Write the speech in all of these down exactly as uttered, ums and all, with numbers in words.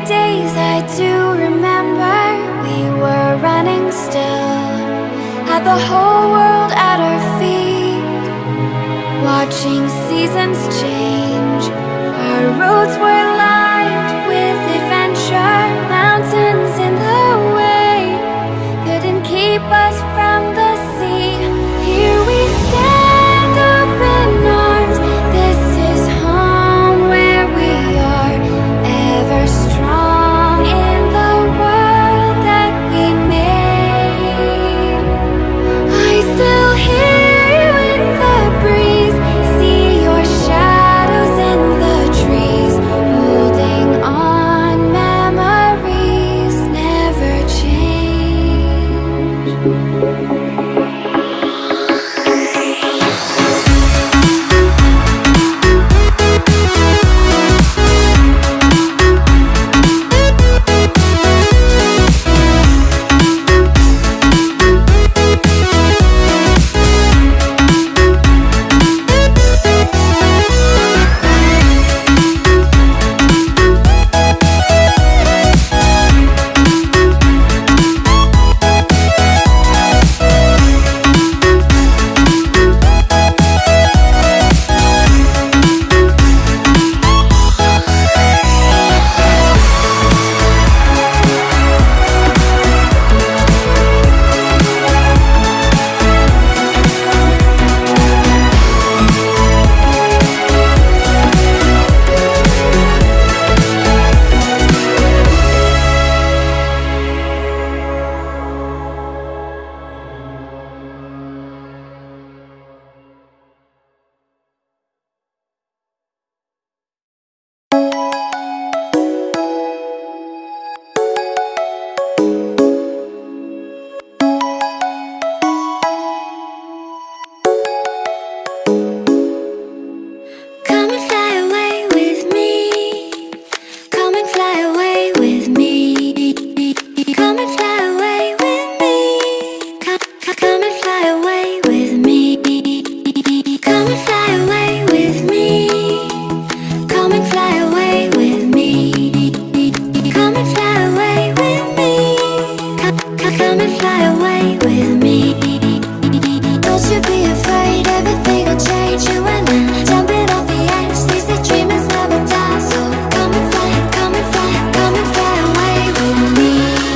days I do remember. We were running still, had the whole world at our feet, watching seasons change. Our roads were lined with adventure, mountains in the way couldn't keep us from the sea. Here we stand, open arms. This is home where we are, ever strong in the world that we made. I still hear you in the breeze, see your shadows in the trees, holding on. Memories never change. Come and fly away with me. Come and fly away with me. Come and fly away with me. Come, come, come and fly away with me. Come and fly away with me. Come and fly away with me. Come and fly away with me. Come, come, come and fly away with me. Don't you be afraid, everything will change. You and I, jumping off the edge. They say dreamers never die, so come and fly, come and fly, come and fly away with me.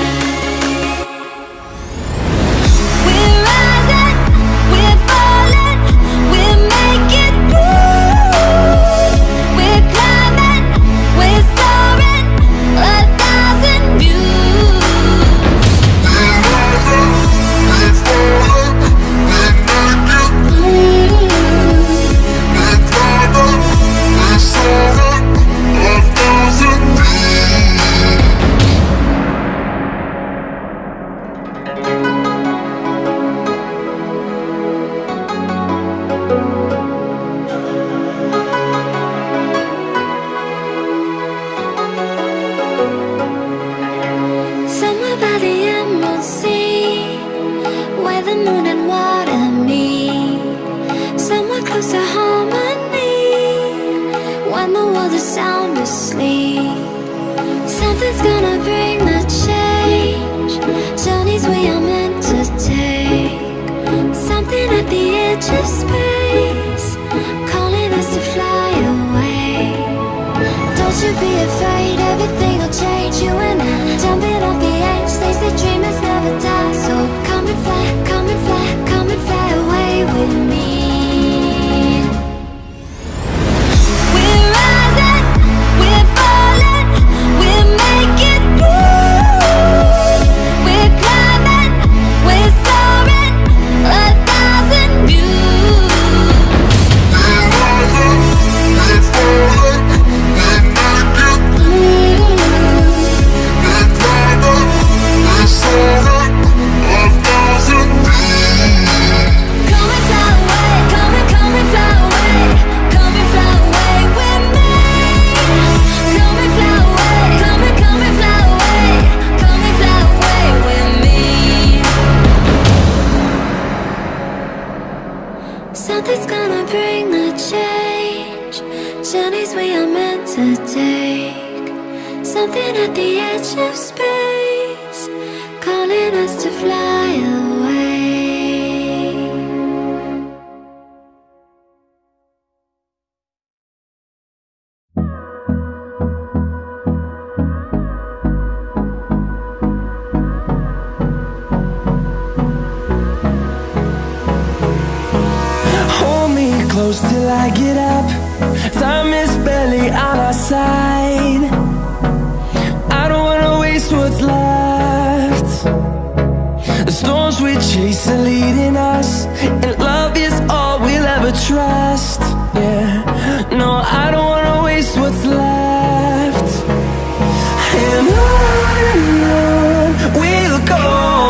We're rising, we're falling, we're making through. We're climbing, we're soaring, a thousand views. We're rising, we're falling, we're making through. We're climbing, we're soaring, a thousand views. Somewhere by the emerald sea, where the moon and water meet, somewhere close to harmony, when the world is sound asleep. Something's gonna bring the change, journeys we are meant to take. Something at the edge of space, calling us to fly away. Don't you be afraid, everything will change. You and I, jumping off the edge. They say dreamers never die, so come and fly, come and fly, come and fly away with me. We're rising, we're falling, we're making through. We're climbing, we're soaring, a thousand views. We're rising, we're falling, we're making through. We're climbing, we're soaring, a thousand views. Something at the edge of space, calling us to fly away. Hold me close till I get up. Time is barely on our side. I don't wanna waste what's left. The storms we chase are leading us, and love is all we'll ever trust. Yeah, no, I don't wanna waste what's left. And on and on we'll go,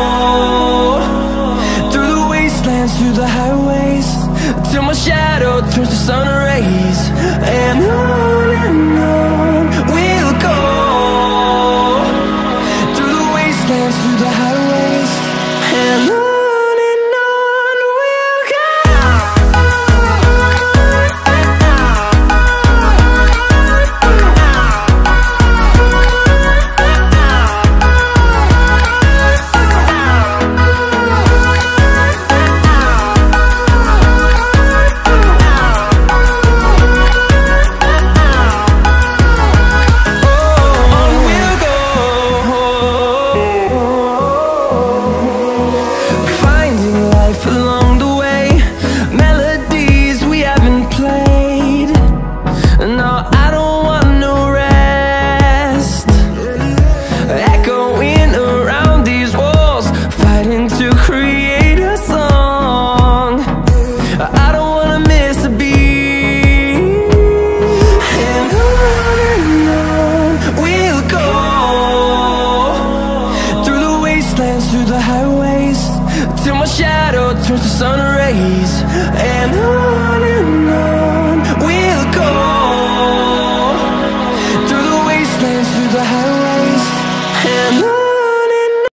through the wastelands, through the highways, till my shadow turns to sun rays. And on and on we'll go, through the wastelands, through the highways, and on. Through the highways, till my shadow turns to sun rays. And